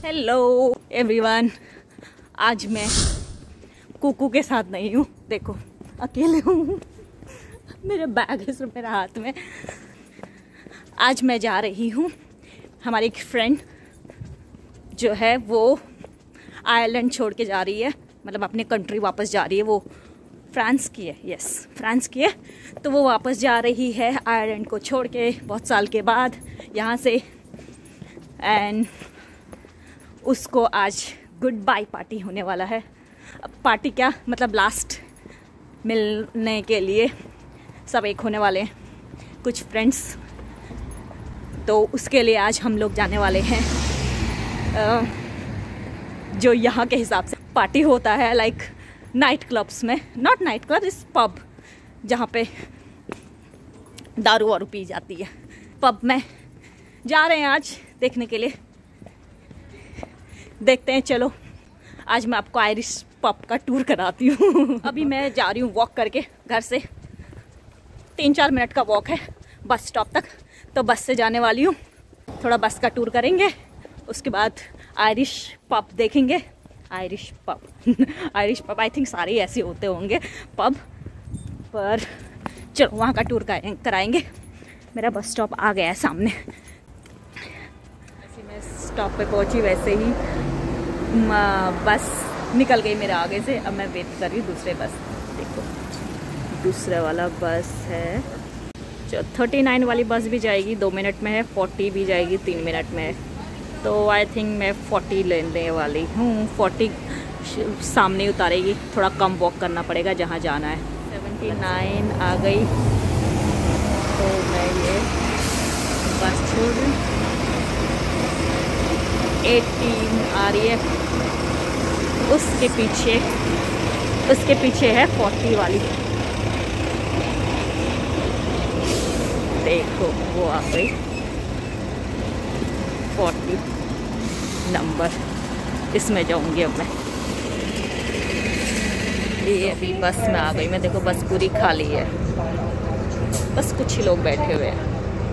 Hello everyone, आज मैं कुकू के साथ नहीं हूँ, देखो अकेले हूँ। मेरे बैग है सिर्फ मेरे हाथ में। आज मैं जा रही हूँ, हमारी एक फ्रेंड जो है वो आयरलैंड छोड़ के जा रही है, मतलब अपने कंट्री वापस जा रही है। वो फ्रांस की है, यस फ्रांस की है। तो वो वापस जा रही है आयरलैंड को छोड़ के बहुत साल के बाद यहाँ से। एंड उसको आज गुड बाय पार्टी होने वाला है। अब पार्टी क्या, मतलब लास्ट मिलने के लिए सब एक होने वाले हैं, कुछ फ्रेंड्स। तो उसके लिए आज हम लोग जाने वाले हैं जो यहाँ के हिसाब से पार्टी होता है, लाइक नाइट क्लब्स में, नॉट नाइट क्लब, इस पब जहाँ पे दारू वारू पी जाती है। पब में जा रहे हैं आज देखने के लिए। देखते हैं, चलो आज मैं आपको आयरिश पब का टूर कराती हूँ। अभी मैं जा रही हूँ वॉक करके, घर से 3-4 मिनट का वॉक है बस स्टॉप तक। तो बस से जाने वाली हूँ, थोड़ा बस का टूर करेंगे, उसके बाद आयरिश पब देखेंगे। Irish pub Irish pub I think सारे ऐसे होते होंगे पब, पर चलो वहाँ का टूर कराएंगे। मेरा बस स्टॉप आ गया है सामने। ऐसे मैं स्टॉप पे पहुँची, वैसे ही बस निकल गई मेरे आगे से। अब मैं वेट कर रही हूँ दूसरे बस। देखो दूसरा वाला बस है, जो 39 वाली बस भी जाएगी 2 मिनट में है, 40 भी जाएगी 3 मिनट में है। तो आई थिंक मैं 40 लेने वाली हूँ। 40 सामने उतारेगी, थोड़ा कम वॉक करना पड़ेगा जहाँ जाना है। 79 आ गई, तो मैं ये बस छोड़ रही हूँ। 18 आ रही है, उसके पीछे है 40 वाली। देखो वो आ गई 40 नंबर, इसमें जाऊंगी अब मैं। ये अभी बस में आ गई मैं। देखो बस पूरी खाली है, बस कुछ ही लोग बैठे हुए हैं।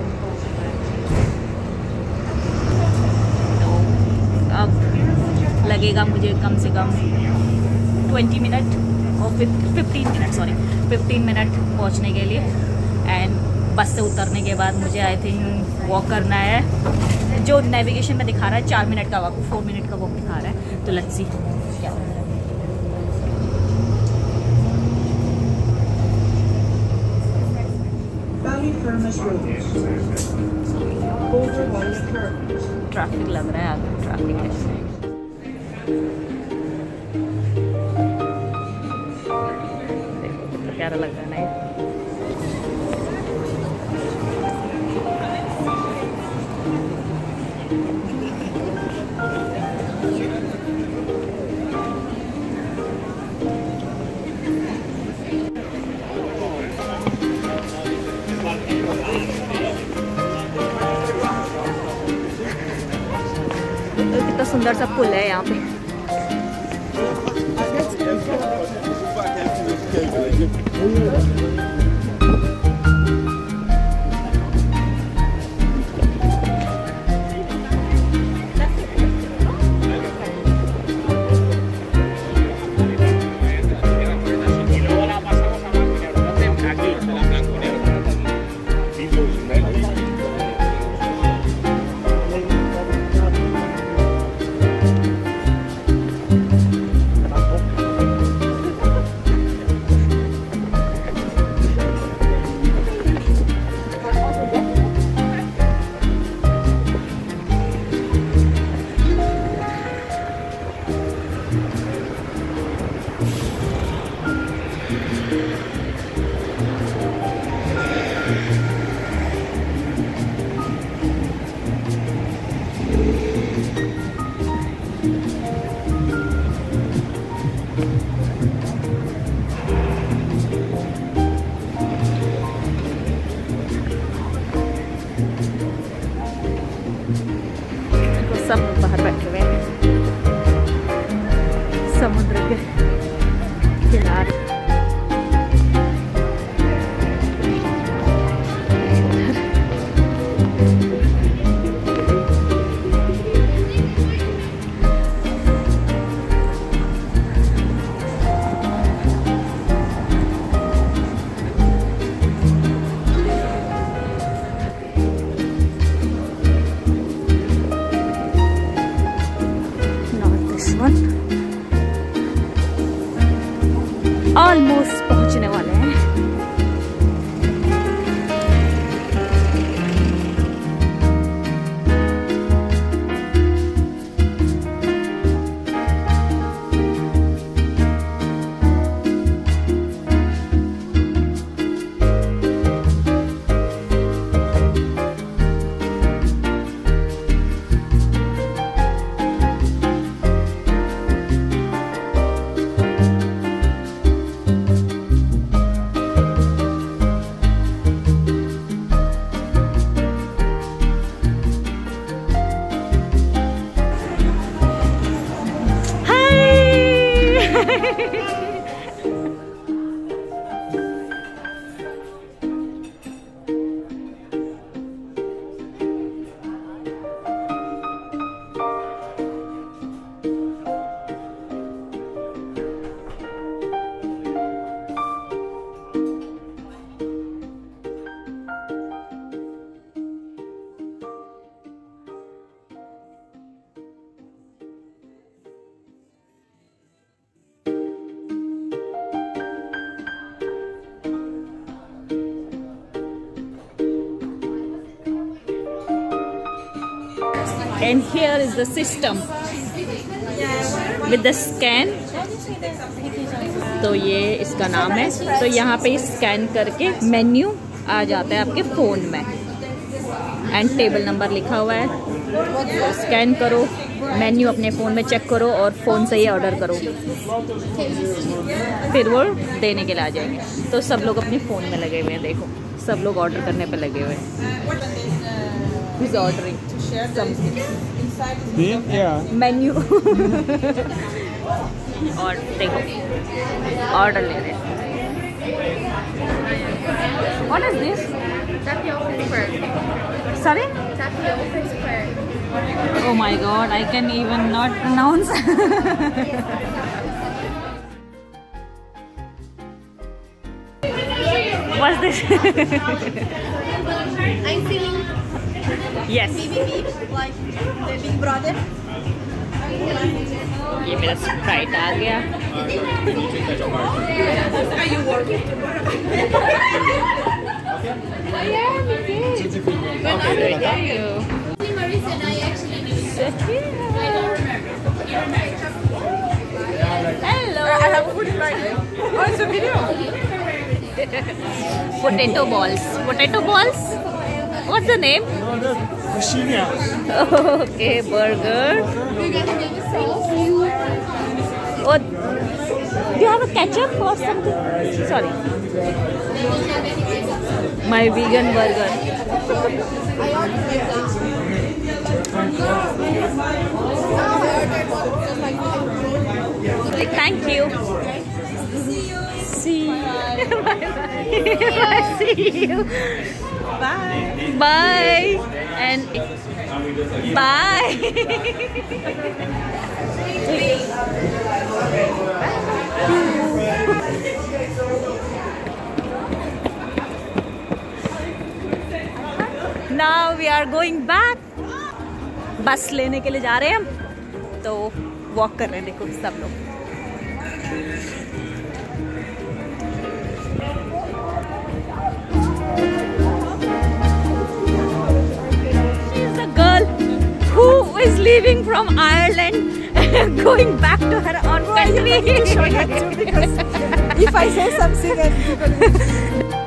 तो अब लगेगा मुझे कम से कम 20 मिनट और 15 मिनट पहुंचने के लिए। एंड बस से उतरने के बाद मुझे आई थिंक वॉक करना है। जो नेविगेशन में दिखा रहा है 4 मिनट का वॉक, 4 मिनट का वॉक दिखा रहा है। तो लेट्स सी क्या होता है। ट्रैफिक लग रहा है, आगे ट्रैफिक है। देखो कितना प्यारा लग रहा है ना। तो कितना सुंदर सा पुल है यहाँ पे। सब बाहर बैठे हुए हैं समुद्र के किनारे। एवरीवन, ऑलमोस्ट पहुंचने वाले हैं। And here is the system with the scan. तो ये इसका नाम है। तो यहाँ पे स्कैन करके मेन्यू आ जाता है आपके फ़ोन में, एंड टेबल नंबर लिखा हुआ है। तो स्कैन करो, मेन्यू अपने फ़ोन में चेक करो और फ़ोन से ही ऑर्डर करो, फिर वो देने के लिए आ जाएंगे। तो सब लोग अपने फ़ोन में लगे हुए हैं, देखो सब लोग ऑर्डर करने पे लगे हुए हैं। Who's ordering? Something. Yeah. Menu. और देखो ऑर्डर ले रहे हैं। What is this? Tapioca square. Sorry? Tapioca square. Oh my God! I can even not pronounce. What's this? I'm feeling Yes. BBB like the Big Brother. ये मेरा Sprite आ गया। Are you working tomorrow? I am. Thank you. Marisa and I actually knew each other. I don't remember. You remember? Hello. I have food in my hand. Oh, it's a video. Potato balls. Potato balls? What's the name? Machine. Okay, burger. You got to make a sauce. Oh, do you have a ketchup or something? Sorry. My vegan burger. I ordered like that. Thank you. See you. Bye. See you. Bye. Bye. And bye. Now we are going back. बस लेने के लिए जा रहे हैं हम, तो walk कर रहे हैं, देखो सब लोग। She's the girl who is leaving from Ireland going back to her own country. If I say something and